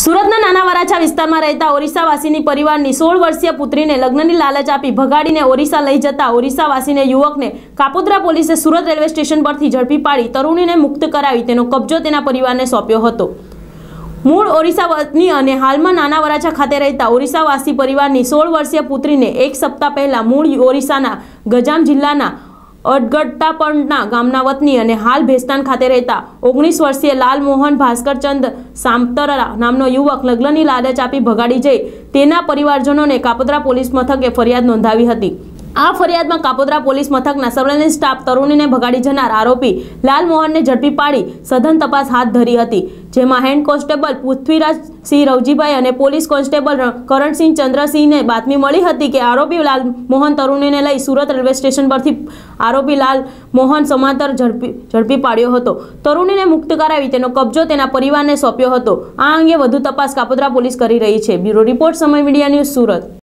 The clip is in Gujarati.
સુરતના નાના વરાછા વિસ્તારમાં રહેતા ઓરિસ્સાવાસીની પરિવારની 16 વર્ષીય પુત્રીને લગ્નની લાલચ આપી ભગાડીને ઓરિસ્સા લઈ જતા ઓરિસ્સાવાસીને યુવકને કાપોદ્રા પોલીસે સુરત રેલવે સ્ટેશન પરથી ઝડપી પાડી તરુણીને મુક્ત કરાવી તેનો કબજો તેના પરિવારને સોંપ્યો હતો। મૂળ ઓરિસ્સાની અને હાલમાં નાના વરાછા ખાતે રહેતા ઓરિસ્સાવાસી પરિવારની 16 વર્ષીય પુત્રીને એક સપ્તાહ પહેલા મૂળ ઓરિસ્સાના ગજામ જિલ્લાના અડગટ્ટાપણના ગામના વતની અને હાલ ભેસ્તાન ખાતે રહેતા 19 વર્ષીય લાલ મોહન ભાસ્કરચંદ સામતરા નામનો યુવક લગ્નની લાલચ આપી ભગાડી જઈ તેના પરિવારજનોને કાપોદ્રા પોલીસ મથકે ફરિયાદ નોંધાવી હતી। આ ફરિયાદમાં કાપોદ્રા પોલીસ મથકના સર્વેલન્સ સ્ટાફ તરુણીને ભગાડી જનાર આરોપી લાલ મોહનને ઝડપી પાડી સઘન તપાસ હાથ ધરી હતી, જેમાં હેડ કોન્સ્ટેબલ પૃથ્વીરાજ સિંહ રવજીભાઈ અને પોલીસ કોન્સ્ટેબલ કરણસિંહ ચંદ્રસિંહને બાતમી મળી હતી કે આરોપી લાલ મોહન તરુણીને લઈ સુરત રેલવે સ્ટેશન પરથી આરોપી લાલ મોહન સમાંતર ઝડપી પાડ્યો હતો। તરુણીને મુક્ત કરાવી તેનો કબજો તેના પરિવારને સોંપ્યો હતો। આ અંગે વધુ તપાસ કાપોદ્રા પોલીસ કરી રહી છે। Bureau report, Samay media news, Surat.